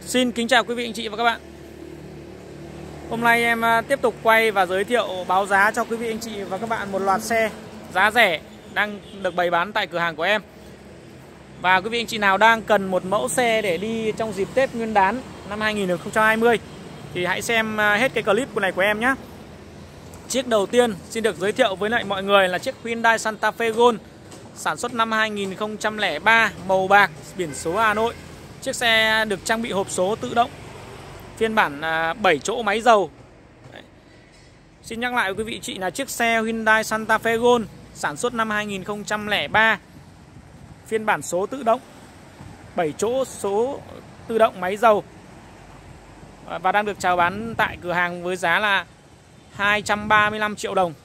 Xin kính chào quý vị anh chị và các bạn. Hôm nay em tiếp tục quay và giới thiệu báo giá cho quý vị anh chị và các bạn một loạt xe giá rẻ đang được bày bán tại cửa hàng của em. Và quý vị anh chị nào đang cần một mẫu xe để đi trong dịp Tết Nguyên đán năm 2020 thì hãy xem hết cái clip này của em nhé. Chiếc đầu tiên xin được giới thiệu với lại mọi người là chiếc Hyundai Santa Fe Gold, sản xuất năm 2003, màu bạc, biển số Hà Nội. Chiếc xe được trang bị hộp số tự động, phiên bản 7 chỗ máy dầu. Đấy. Xin nhắc lại với quý vị chị là chiếc xe Hyundai Santa Fe Gold sản xuất năm 2003, phiên bản số tự động, 7 chỗ số tự động máy dầu, và đang được chào bán tại cửa hàng với giá là 235 triệu đồng.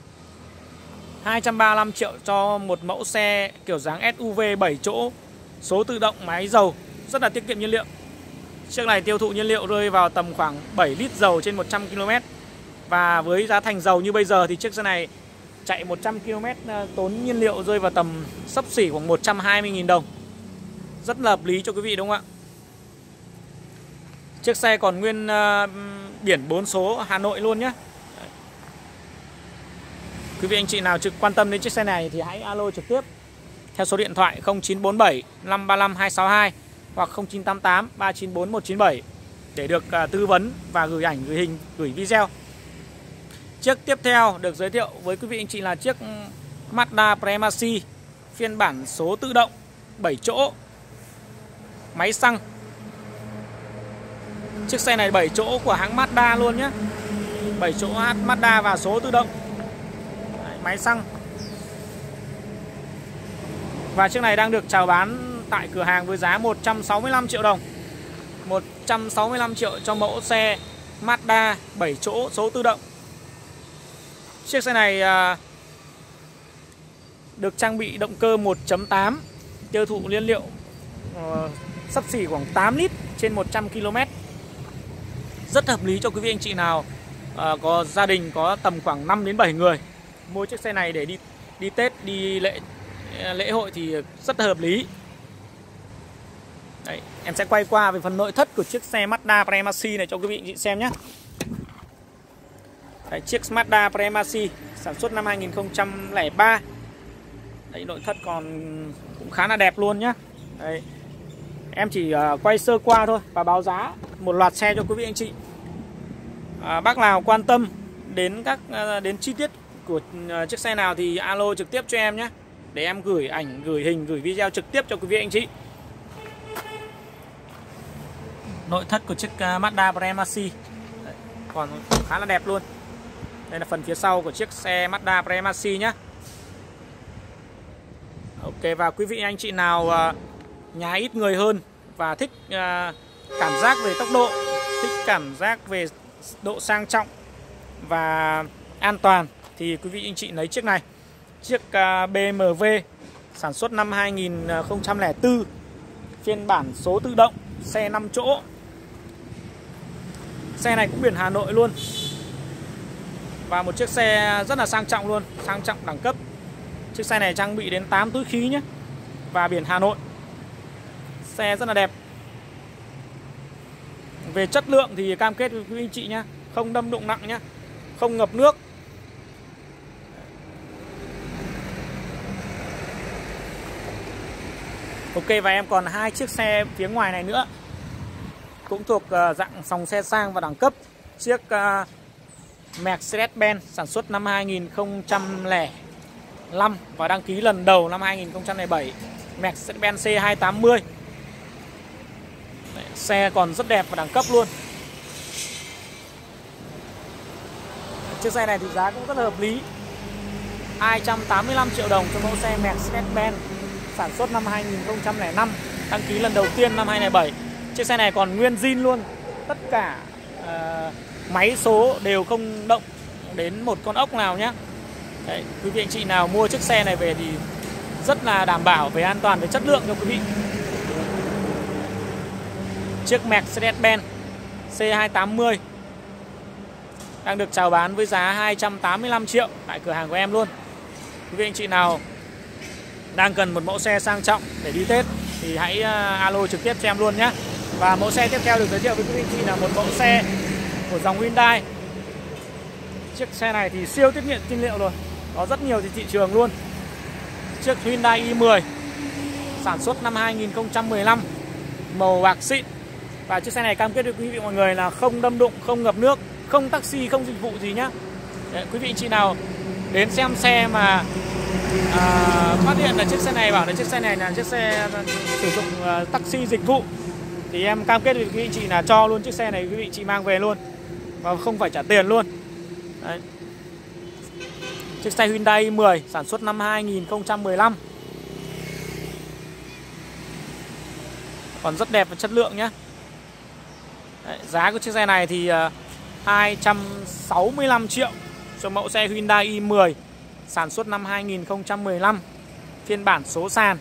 235 triệu cho một mẫu xe kiểu dáng SUV 7 chỗ số tự động máy dầu, rất là tiết kiệm nhiên liệu. Chiếc này tiêu thụ nhiên liệu rơi vào tầm khoảng 7 lít dầu trên 100 km. Và với giá thành dầu như bây giờ thì chiếc xe này chạy 100 km tốn nhiên liệu rơi vào tầm xấp xỉ khoảng 120.000 đồng. Rất là hợp lý cho quý vị đúng không ạ? Chiếc xe còn nguyên biển 4 số Hà Nội luôn nhé. Quý vị anh chị nào quan tâm đến chiếc xe này thì hãy alo trực tiếp theo số điện thoại 0947 535 262 hoặc 0988 394 197 để được tư vấn và gửi ảnh, gửi hình, gửi video. Chiếc tiếp theo được giới thiệu với quý vị anh chị là chiếc Mazda Premacy, phiên bản số tự động 7 chỗ máy xăng. Chiếc xe này 7 chỗ của hãng Mazda luôn nhé. 7 chỗ Mazda và số tự động. Đấy, máy xăng. Và chiếc này đang được chào bán tại cửa hàng với giá 165 triệu đồng. 165 triệu cho mẫu xe Mazda 7 chỗ số tự động. Chiếc xe này được trang bị động cơ 1.8, tiêu thụ nhiên liệu xấp xỉ khoảng 8 lít trên 100 km. Rất hợp lý cho quý vị anh chị nào có gia đình có tầm khoảng 5 đến 7 người. Mua chiếc xe này để đi Tết, đi lễ hội thì rất là hợp lý. Đấy, em sẽ quay qua về phần nội thất của chiếc xe Mazda Premacy này cho quý vị anh chị xem nhé. Đấy, chiếc Mazda Premacy sản xuất năm 2003. Đấy, nội thất còn cũng khá là đẹp luôn nhé. Đấy, em chỉ quay sơ qua thôi và báo giá một loạt xe cho quý vị anh chị. Bác nào quan tâm đến chi tiết của chiếc xe nào thì alo trực tiếp cho em nhé, để em gửi ảnh, gửi hình, gửi video trực tiếp cho quý vị anh chị. Nội thất của chiếc Mazda Premacy còn khá là đẹp luôn. Đây là phần phía sau của chiếc xe Mazda Premacy nhé. Ok, và quý vị anh chị nào nhà ít người hơn và thích cảm giác về tốc độ, thích cảm giác về độ sang trọng và an toàn thì quý vị anh chị lấy chiếc này. Chiếc BMW sản xuất năm 2004, phiên bản số tự động, xe 5 chỗ. Xe này cũng biển Hà Nội luôn. Và một chiếc xe rất là sang trọng luôn, sang trọng đẳng cấp. Chiếc xe này trang bị đến 8 túi khí nhé. Và biển Hà Nội. Xe rất là đẹp. Về chất lượng thì cam kết với quý anh chị nhé, không đâm đụng nặng nhé, không ngập nước. Ok, và em còn hai chiếc xe phía ngoài này nữa, cũng thuộc dạng dòng xe sang và đẳng cấp. Chiếc Mercedes-Benz sản xuất năm 2005 và đăng ký lần đầu năm 2007, Mercedes-Benz C280. Đấy, xe còn rất đẹp và đẳng cấp luôn. Chiếc xe này thì giá cũng rất là hợp lý, 285 triệu đồng cho mẫu xe Mercedes-Benz sản xuất năm 2005, đăng ký lần đầu tiên năm 2007. Chiếc xe này còn nguyên zin luôn. Tất cả máy số đều không động đến một con ốc nào nhé. Đấy, quý vị anh chị nào mua chiếc xe này về thì rất là đảm bảo về an toàn, về chất lượng cho quý vị. Chiếc Mercedes-Benz C280 đang được chào bán với giá 285 triệu tại cửa hàng của em luôn. Quý vị anh chị nào đang cần một mẫu xe sang trọng để đi Tết thì hãy alo trực tiếp cho em luôn nhé. Và mẫu xe tiếp theo được giới thiệu với quý vị anh chị là một mẫu xe của dòng Hyundai. Chiếc xe này thì siêu tiết kiệm nhiên liệu rồi, có rất nhiều trên thị trường luôn. Chiếc Hyundai i10 sản xuất năm 2015, màu bạc xịn. Và chiếc xe này cam kết với quý vị mọi người là không đâm đụng, không ngập nước, không taxi, không dịch vụ gì nhá. Đấy, quý vị anh chị nào đến xem xe mà phát hiện là chiếc xe này bảo là chiếc xe này là chiếc xe sử dụng taxi dịch vụ thì em cam kết với quý vị anh chị là cho luôn chiếc xe này quý vị chị mang về luôn và không phải trả tiền luôn. Đấy. Chiếc xe Hyundai i10 sản xuất năm 2015. Còn rất đẹp và chất lượng nhé. Đấy, giá của chiếc xe này thì 265 triệu cho mẫu xe Hyundai i10 sản xuất năm 2015, phiên bản số sàn.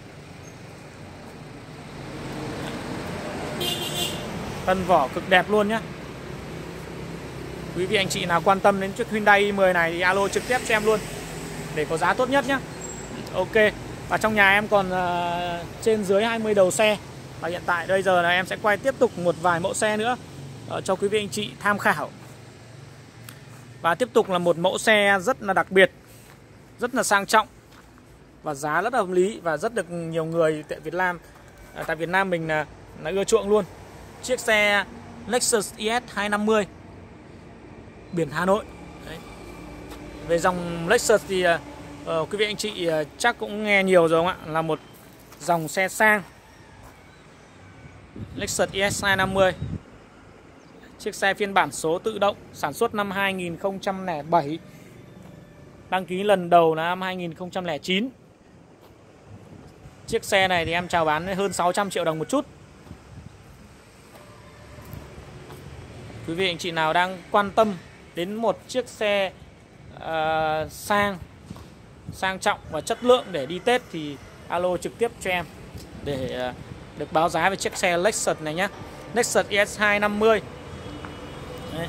Thân vỏ cực đẹp luôn nhé. Quý vị anh chị nào quan tâm đến chiếc Hyundai i10 này thì alo trực tiếp cho em luôn để có giá tốt nhất nhé. Ok. Và trong nhà em còn trên dưới 20 đầu xe. Và hiện tại bây giờ là em sẽ quay tiếp tục một vài mẫu xe nữa cho quý vị anh chị tham khảo. Và tiếp tục là một mẫu xe rất là đặc biệt, rất là sang trọng và giá rất là hợp lý và rất được nhiều người tại Việt Nam mình là ưa chuộng luôn. Chiếc xe Lexus IS 250 biển Hà Nội. Đấy. Về dòng Lexus thì quý vị anh chị chắc cũng nghe nhiều rồi không ạ? Là một dòng xe sang. Lexus IS 250. Chiếc xe phiên bản số tự động sản xuất năm 2007. Đăng ký lần đầu là năm 2009. Chiếc xe này thì em chào bán hơn 600 triệu đồng một chút. Quý vị anh chị nào đang quan tâm đến một chiếc xe sang trọng và chất lượng để đi Tết thì alo trực tiếp cho em để được báo giá về chiếc xe Lexus này nhé. Lexus IS 250. Đấy.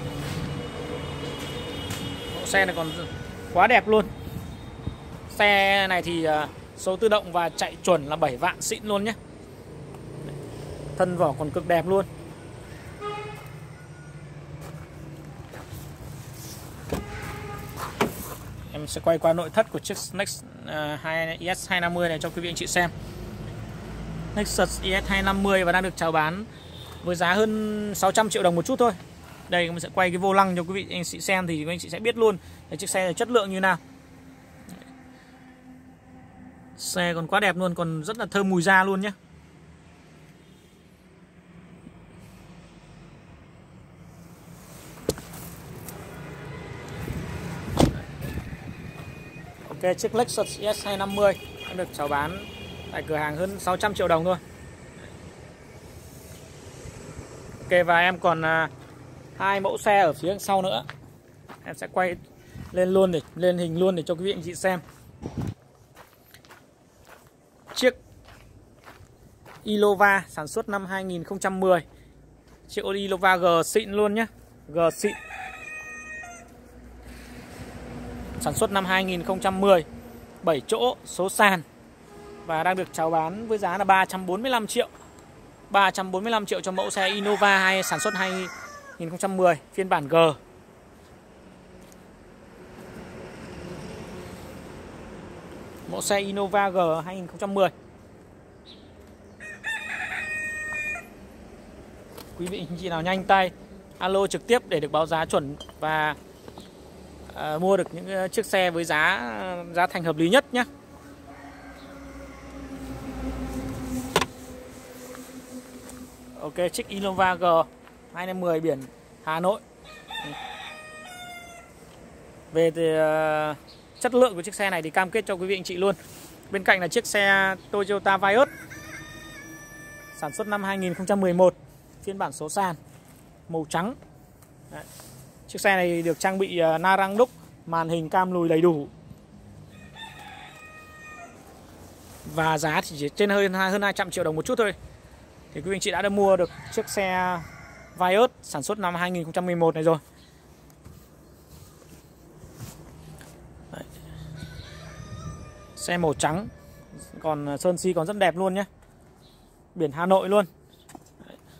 Mẫu xe này còn quá đẹp luôn. Xe này thì số tự động và chạy chuẩn là 7 vạn xịn luôn nhé. Thân vỏ còn cực đẹp luôn. Em sẽ quay qua nội thất của chiếc Lexus IS 250 này cho quý vị anh chị xem. Lexus IS 250 và đang được chào bán với giá hơn 600 triệu đồng một chút thôi. Đây mình sẽ quay cái vô lăng cho quý vị anh chị xem thì quý anh chị sẽ biết luôn là chiếc xe này chất lượng như nào. Xe còn quá đẹp luôn, còn rất là thơm mùi da luôn nhé. Ok, chiếc Lexus IS 250 đã được chào bán tại cửa hàng hơn 600 triệu đồng thôi. Ok, và em còn hai mẫu xe ở phía sau nữa. Em sẽ quay lên hình luôn để cho quý vị anh chị xem. Chiếc Innova sản xuất năm 2010. Chiếc Innova G xịn luôn nhé. G xịn. Sản xuất năm 2010, 7 chỗ, số sàn. Và đang được chào bán với giá là 345 triệu. 345 triệu cho mẫu xe Innova sản xuất 2010 phiên bản G. Mẫu xe Innova G 2010. Quý vị anh chị nào nhanh tay alo trực tiếp để được báo giá chuẩn và mua được những chiếc xe với giá thành hợp lý nhất nhé. Ok, chiếc Innova G 250 biển Hà Nội. Về thì, chất lượng của chiếc xe này thì cam kết cho quý vị anh chị luôn. Bên cạnh là chiếc xe Toyota Vios sản xuất năm 2011, phiên bản số sàn, màu trắng. Đấy. Chiếc xe này được trang bị na răng đúc, màn hình cam lùi đầy đủ. Và giá thì chỉ trên hơn 200 triệu đồng một chút thôi. Thì quý anh chị đã được mua được chiếc xe Vios sản xuất năm 2011 này rồi. Đấy. Xe màu trắng, còn sơn si còn rất đẹp luôn nhé. Biển Hà Nội luôn. Đấy.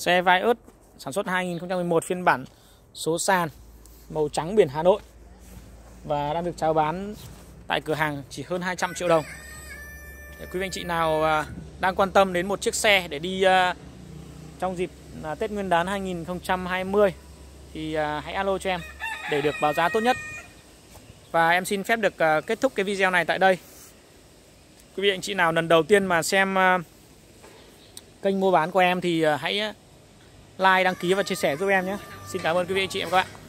Xe Vios sản xuất 2011, phiên bản số sàn, màu trắng biển Hà Nội, và đang được chào bán tại cửa hàng chỉ hơn 200 triệu đồng. Để quý vị anh chị nào đang quan tâm đến một chiếc xe để đi trong dịp Tết Nguyên đán 2020 thì hãy alo cho em để được báo giá tốt nhất. Và em xin phép được kết thúc cái video này tại đây. Quý vị anh chị nào lần đầu tiên mà xem kênh mua bán của em thì hãy like, đăng ký và chia sẻ giúp em nhé. Xin cảm ơn quý vị anh chị và các bạn.